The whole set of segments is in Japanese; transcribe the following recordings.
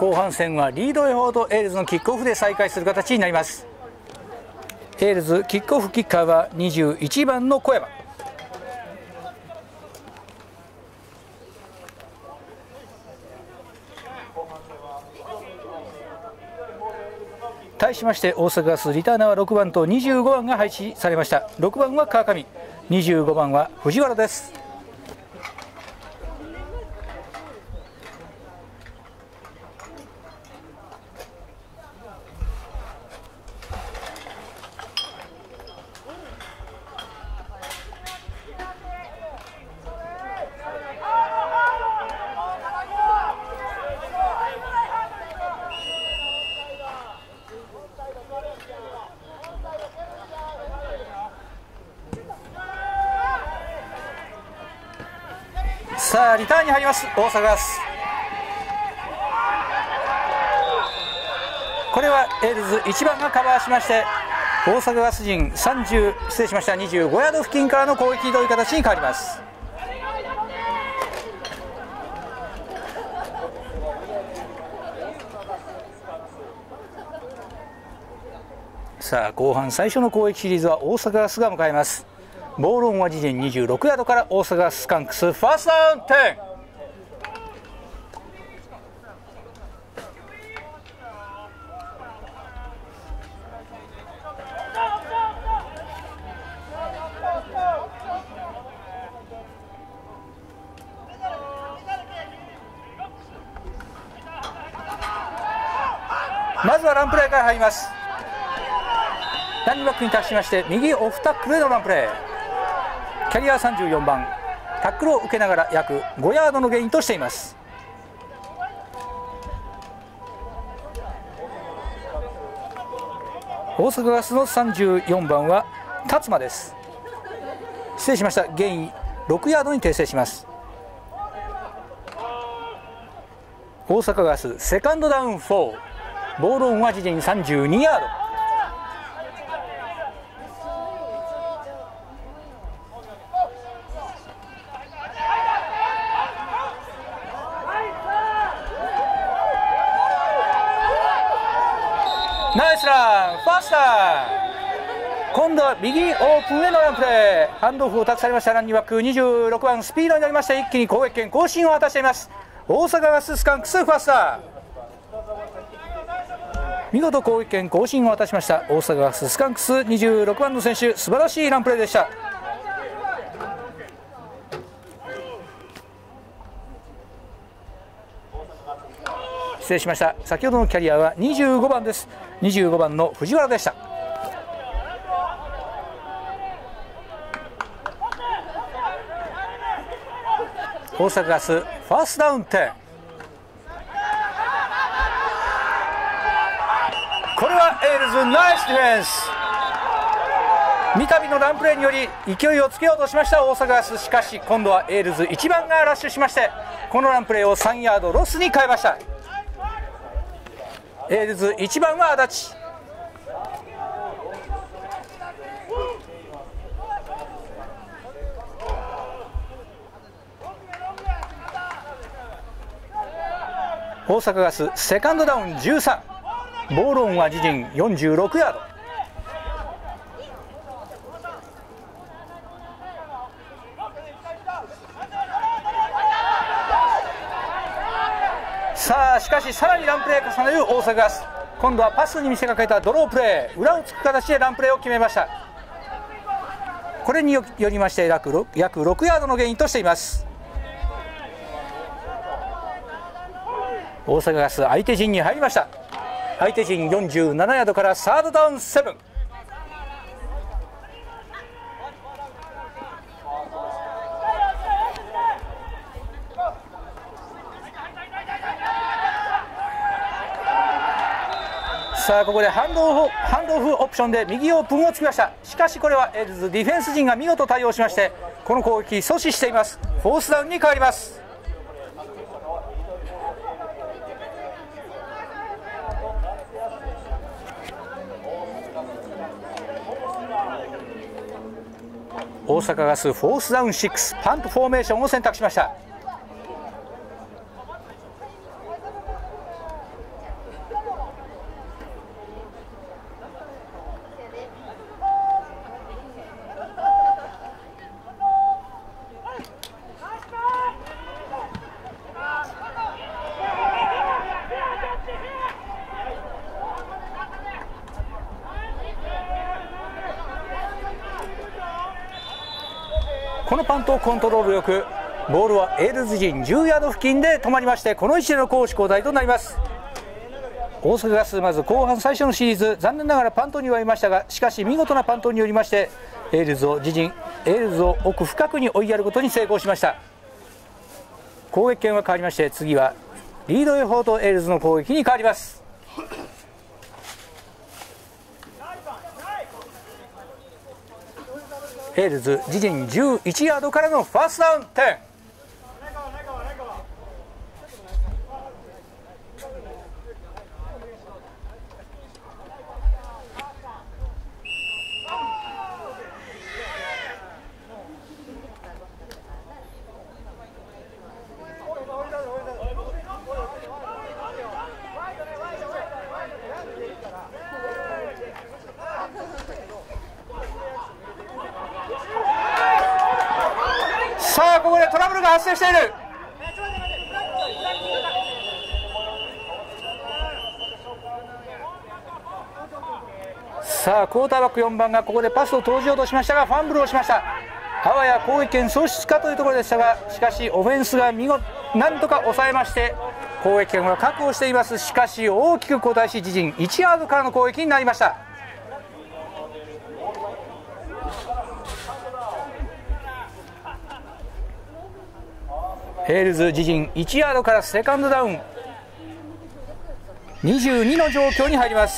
後半戦はリードエフォートエールズのキックオフで再開する形になります。エールズキックオフキッカーは21番の小山。対しまして大阪ガスリターナーは6番と25番が配置されました。6番は川上、25番は藤原です。さあリターンに入ります大阪ガス。これはエールズ1番がカバーしまして、大阪ガス陣25ヤード付近からの攻撃という形に変わります。さあ後半最初の攻撃シリーズは大阪ガスが迎えます。ボールオンは自陣26ヤードから大阪ガスカンクスファーストダウン10。まずはランプレーから入ります。ランニングバックに達しまして右オフタックルへのランプレー。キャリア34番、タックルを受けながら約5ヤードのゲインとしています。大阪ガスの34番は辰馬です。失礼しました。ゲイン6ヤードに訂正します。大阪ガスセカンドダウン4、ボールオンは自陣32ヤード。ナイスランファースター。今度は右オープンへのランプレー。ハンドオフを託されましたランニングバック26番スピードになりまして、一気に攻撃権更新を果たしています。大阪ガススカンクスファースター。見事攻撃権更新を果たしました大阪ガススカンクス26番の選手、素晴らしいランプレーでした。失礼しました。先ほどのキャリアは25番です。25番の藤原でした。大阪ガスファーストダウン10。これはエールズナイスディフェンス。三度のランプレーにより勢いをつけようとしました大阪ガス。しかし今度はエールズ1番がラッシュしまして、このランプレーを3ヤードロスに変えました。エールズ1番は足立。大阪ガスセカンドダウン13、ボールオンは自陣46ヤード。さあしかしさらにランプレー重ねる大阪ガス。今度はパスに見せかけたドロープレー、裏をつく形でランプレーを決めました。これによりまして約6ヤードのゲインとしています。大阪ガス相手陣に入りました。相手陣47ヤードからサードダウン7。さあここでハンドオフオプションで右オープンをつきました。しかしこれはエールズディフェンス陣が見事対応しまして、この攻撃阻止しています。フォースダウンに変わります。大阪ガスフォースダウン6、パントフォーメーションを選択しました。 このパントをコントロールよく、ボールはエールズ陣10ヤード付近で止まりまして、この位置での攻守交代となります。大阪ガス、まず後半最初のシリーズ、残念ながらパントにはいましたが、しかし見事なパントによりましてエールズを奥深くに追いやることに成功しました。攻撃権は変わりまして、次はリードエフォートエールズの攻撃に変わります。エールズ自陣11ヤードからのファーストダウン10。さあここでトラブルが発生している。さあクォーターバック4番がここでパスを投じようとしましたがファンブルをしました。あわや攻撃権喪失かというところでしたが、しかしオフェンスがなんとか抑えまして攻撃権は確保しています。しかし大きく後退し自陣1ヤードからの攻撃になりました。エールズ自陣1ヤードからセカンドダウン22の状況に入ります。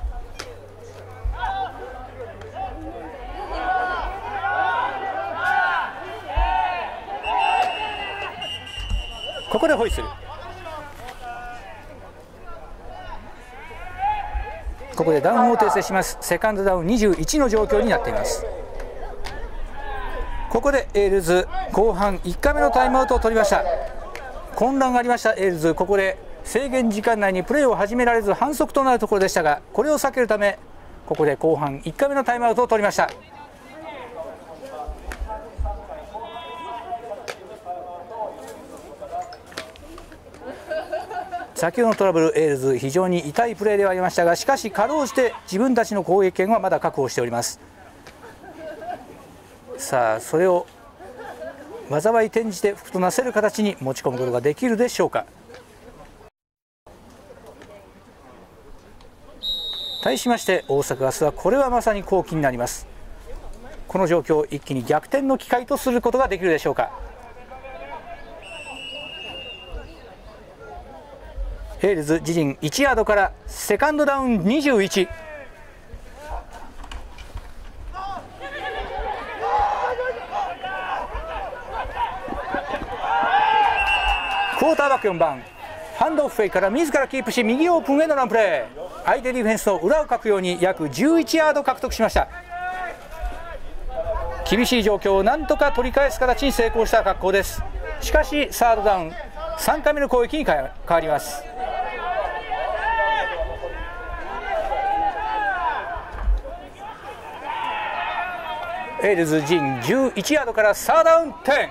ここでホイッスル。ここでダウンを訂正します。セカンドダウン21の状況になっています。ここでエールズ後半1回目のタイムアウトを取りました。混乱がありましたエールズ。ここで制限時間内にプレーを始められず反則となるところでしたが、これを避けるためここで後半1回目のタイムアウトを取りました。先ほどのトラブル、エールズ非常に痛いプレーではありましたが、しかしかろうじて自分たちの攻撃権はまだ確保しております。さあそれを災い転じて福となせる形に持ち込むことができるでしょうか。対しまして大阪ガスはこれはまさに好機になります。この状況を一気に逆転の機会とすることができるでしょうか。エールズ自陣1ヤードからセカンドダウン21。クォーターバック4番ハンドオフフェイから自らキープし右オープンへのランプレー、相手ディフェンスの裏をかくように約11ヤード獲得しました。厳しい状況をなんとか取り返す形に成功した格好です。しかしサードダウン3回目の攻撃に変わります。エールズ陣11ヤードからサードダウン10。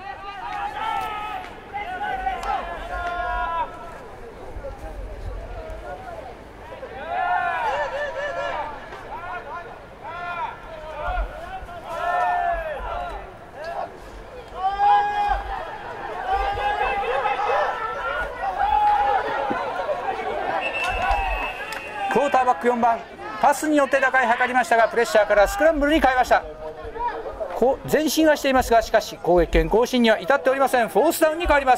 クォーターバック4番パスによって打開図りましたが、プレッシャーからスクランブルに変えました。前進はしていますが、しかし攻撃権更新には至っておりません。フォースダウンに変わります。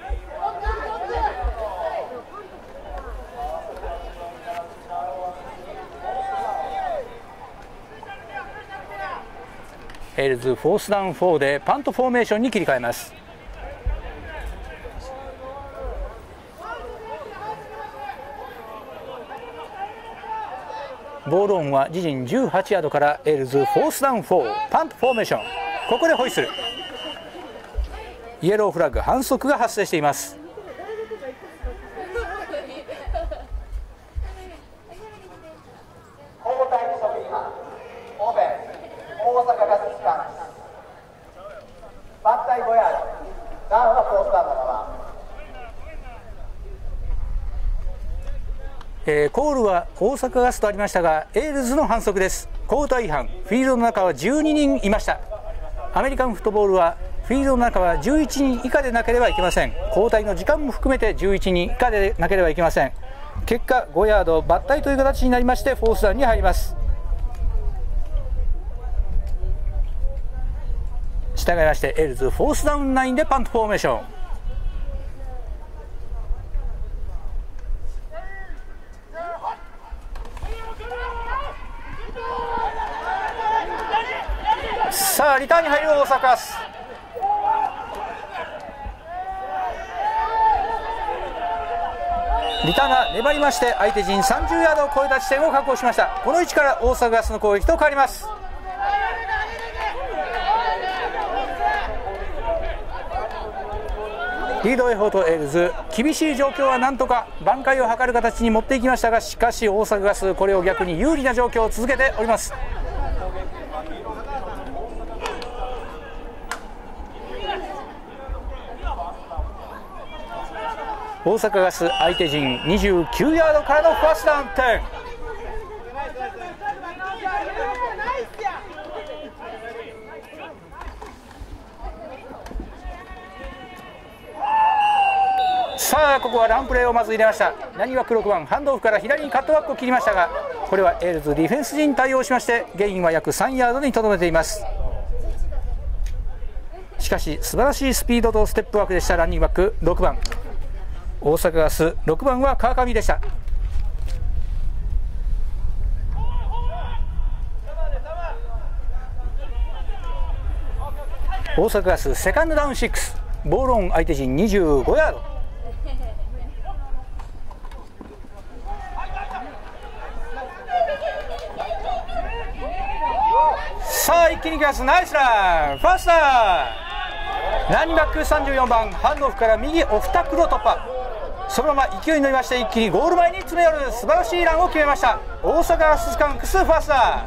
エールズフォースダウン4でパントフォーメーションに切り替えます。ボールオンは自陣18ヤードからエールズフォースダウン4パントフォーメーション。ここでホイッスル。イエローフラッグ反則が発生しています。コールは大阪ガスとありましたがエールズの反則です。交代違反、フィールドの中は12人いました。 アメリカンフットボールはフィールドの中は11人以下でなければいけません。交代の時間も含めて11人以下でなければいけません。結果5ヤード抜体という形になりましてフォースダウンに入ります。従いましてエルズフォースダウン9でパントフォーメーション。さあリターンに入る大阪ガス。リターナー粘りまして相手陣30ヤードを超えた地点を確保しました。この位置から大阪ガスの攻撃と変わります。リードエフォートエルズ、厳しい状況はなんとか挽回を図る形に持っていきましたが、しかし大阪ガスこれを逆に有利な状況を続けております。大阪ガス相手陣29ヤードからのファーストダウン10。さあここはランプレーをまず入れました。何枠6番ハンドオフから左にカットバックを切りましたが、これはエールズディフェンス陣に対応しましてゲインは約3ヤードにとどめています。しかし素晴らしいスピードとステップワークでした。ランニングバック6番大阪ガス、6番は川上でした。大阪ガスセカンドダウン6、ボールオン相手陣25ヤード。さあ一気にいきます。ナイスランファースター。ランニングバック34番ハンドオフから右オフタックルを突破。そのまま勢いに乗りまして一気にゴール前に詰め寄る素晴らしいランを決めました。大阪ガススカンクスファースター。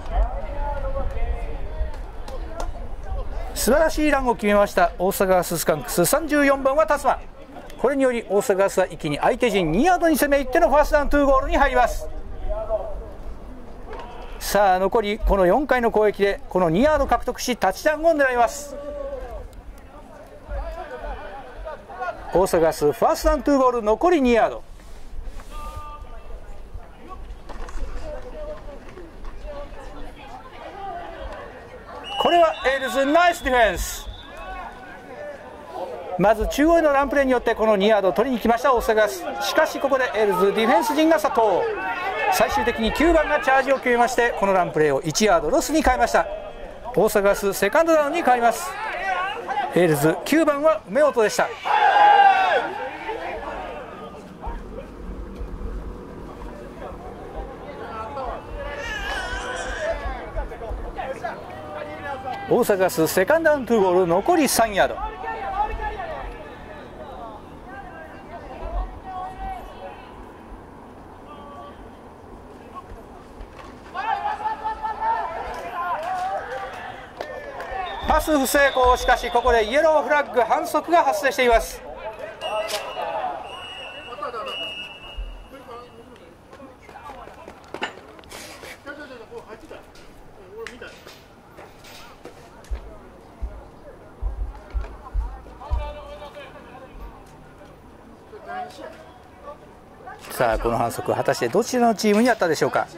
素晴らしいランを決めました大阪ガススカンクス。34番はタスマ。これにより大阪ガスは一気に相手陣2ヤードに攻め入ってのファーストダウン2ゴールに入ります。さあ残りこの4回の攻撃でこの2ヤード獲得しタッチダウンを狙います。大阪ガスファーストダウン2ゴール残り2ヤード。これはエールズナイスディフェンス。まず中央へのランプレーによってこの2ヤードを取りに来ました大阪ガス。しかしここでエールズディフェンス陣が殺到。最終的に9番がチャージを決めましてこのランプレーを1ヤードロスに変えました。大阪ガスセカンドダウンに変わります。エールズ9番は梅本でした。大阪ガスセカンドダウン2ゴール残り3ヤード。パス不成功。しかしここでイエローフラッグ反則が発生しています。さあこの反則果たしてどちらのチームにあったでしょうか。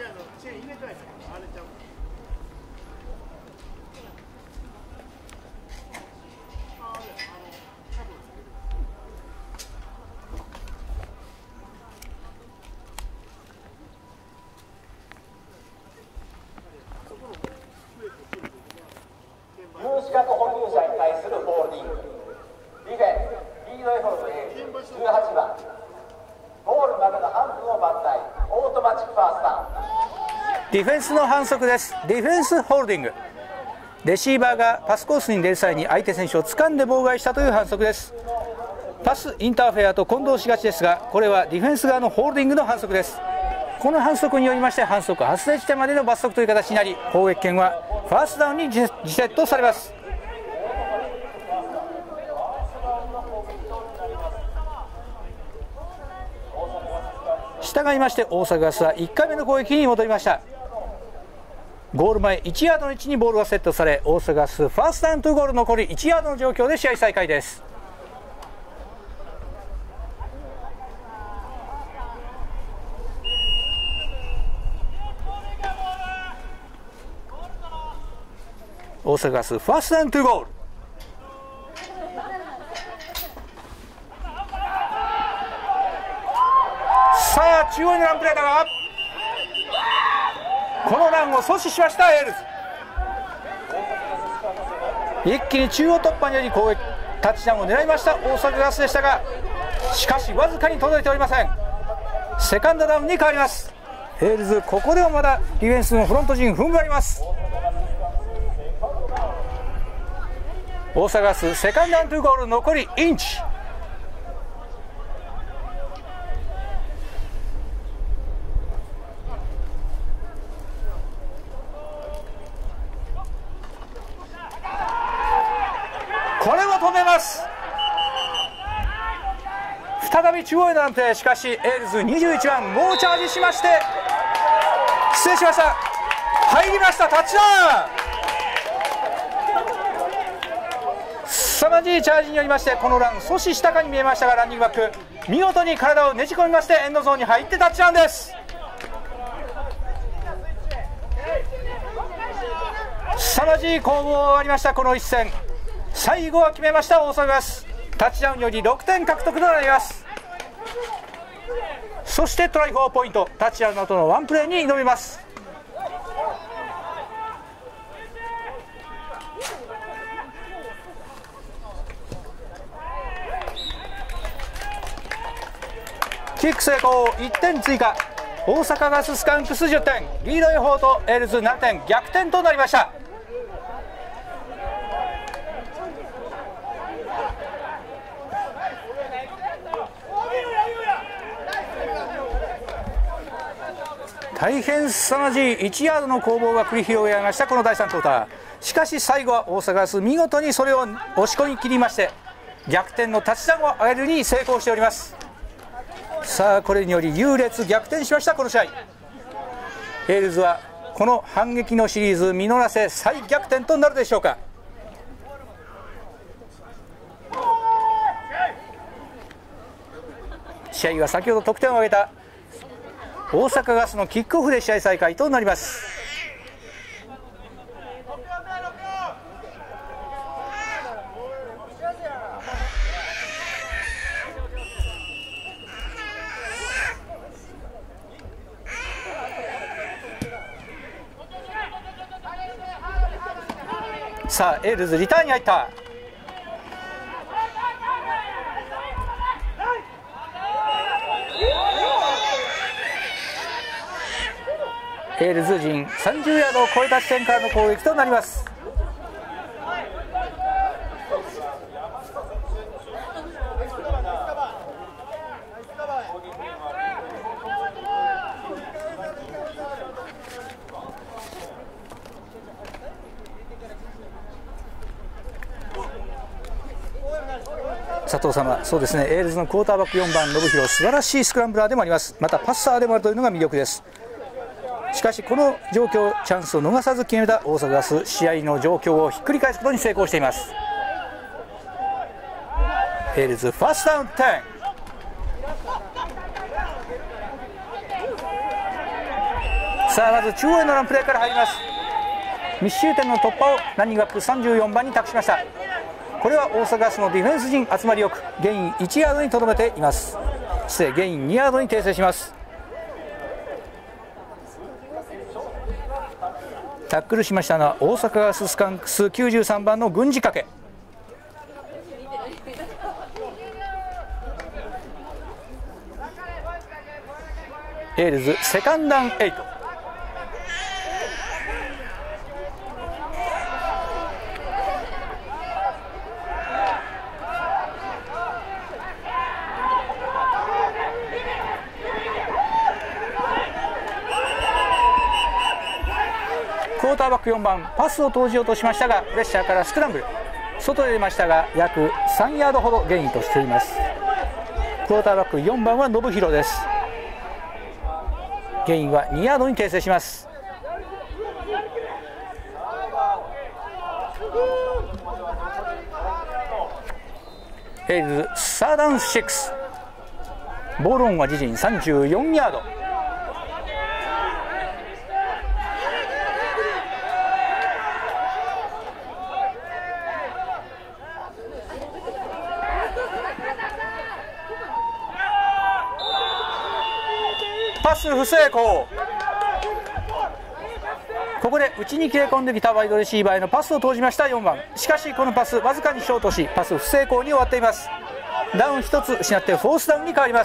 有資格保有者に対するホールディング。ディフェンスリードエフォートで18番ゴールまでの半分を抜体オートマチックファースター。 ディフェンスの反則です。ディフェンスホールディング。レシーバーがパスコースに出る際に相手選手を掴んで妨害したという反則です。パスインターフェアと混同しがちですがこれはディフェンス側のホールディングの反則です。この反則によりまして反則発生地点までの罰則という形になり攻撃権はファーストダウンにリセットされます。従いまして大阪ガスは1回目の攻撃に戻りました。 ゴール前1ヤードの位置にボールがセットされ、大阪ガスファーストダウン2ゴール、残り1ヤードの状況で試合再開です。大阪ガスファーストダウン2ゴール。さあ中央のランプレーだが、このランを阻止しましたエールズ。一気に中央突破により攻撃タッチダウンを狙いました大阪ガスでしたが、しかしわずかに届いておりません。セカンドダウンに変わります。エールズ、ここでもまだディフェンスのフロント陣踏ん張ります。大阪ガスセカンドダウン2ゴール、残りインチ。これを止めます。再び中央への安定。しかしエールズ21番猛チャージしまして、失礼しました、入りました。タッチダウン。凄まじいチャージによりましてこのラン阻止したかに見えましたが、ランニングバック見事に体をねじ込みましてエンドゾーンに入ってタッチダウンです。凄まじい攻防がありました。この一戦最後は決めました大阪ガス。タッチダウンより6点獲得となります。そしてトライ4ポイント、タッチダウンの後のワンプレーに挑みます。キック成功、1点追加。大阪ガススカンクス10点、リードエフォートエールズ7点、逆転となりました。大変凄まじい1ヤードの攻防が繰り広げられましたこの第3クォーター。しかし最後は大阪ガス見事にそれを押し込み切りまして逆転のタッチダウンを上げるに成功しております。さあこれにより優劣逆転しましたこの試合。エールズはこの反撃のシリーズ実らせ再逆転となるでしょうか。試合は先ほど得点を挙げた大阪ガスのキックオフで試合再開となります。さあエールズリターンに入った。エールズ陣30ヤードを超えた地点からの攻撃となります。佐藤様、そうですね、エールズのクォーターバック4番信弘、素晴らしいスクランブラーでもあります。またパッサーでもあるというのが魅力です。しかしこの状況チャンスを逃さず決めた大阪ガス、試合の状況をひっくり返すことに成功しています。エールズファーストダウン10。さあまず中央へのランプレーから入ります。密集点の突破をランニングバック34番に託しました。これは大阪ガスのディフェンス陣集まりよくゲイン1ヤードにとどめています。失礼、ゲイン2ヤードに訂正します。タックルしましたのは大阪ガススカンクス93番の軍事掛け。エールズセカンドダウン8。クォーターバック4番パスを投じようとしましたがプレッシャーからスクランブル外へ出ましたが約3ヤードほどゲインとしています。クォーターバック4番は信弘です。ゲインは2ヤードに訂正します。 エイルズサーダウン6、ボールオンは自陣34ヤード。パス不成功。ここで内に切れ込んできたワイドレシーバーへのパスを投じました4番。しかしこのパスわずかにショートし、パス不成功に終わっています。ダウン1つ失ってフォースダウンに変わります。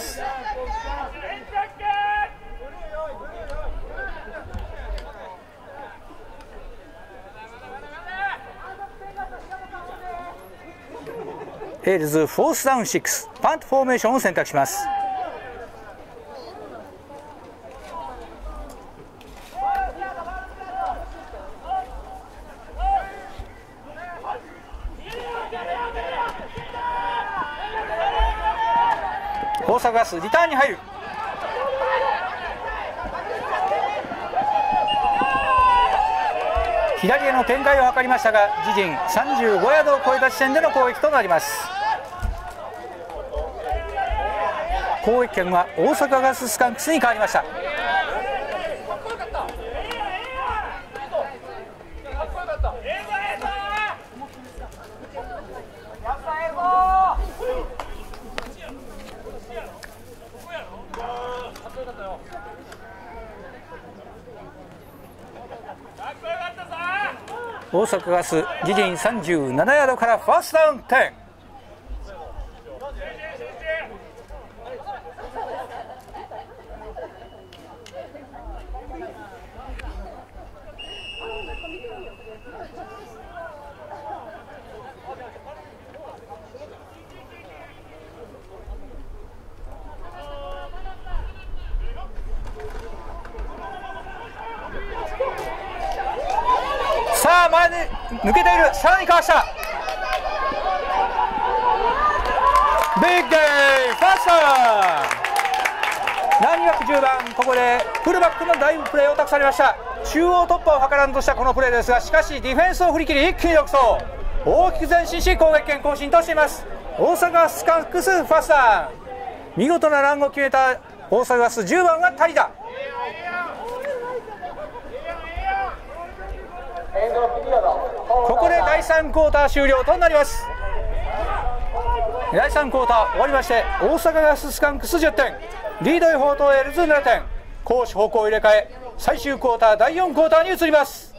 エイルズフォースダウン6、パントフォーメーションを選択します。大阪ガスリターンに入る。左への展開を図りましたが、自陣35ヤードを超えた地点での攻撃となります。攻撃権は大阪ガススカンクスに変わりました。大阪ガス自陣37ヤードからファーストダウン10。さあ前で抜けている。さらにかわした。ビッグゲイファースト何枠10番、ここでフルバックのダイブプレーを託されました。中央突破を図らんとしたこのプレーですが、しかしディフェンスを振り切り一気に独走、大きく前進し攻撃権更新としています。大阪ガスカンクスファースター、見事なランを決めた大阪ガス10番が谷田。ここで第3クォーター終了となります。第3クォーター終わりまして、大阪ガススカンクス10点、リードイフォートエールズ7点、攻守方向入れ替え、最終クォーター第4クォーターに移ります。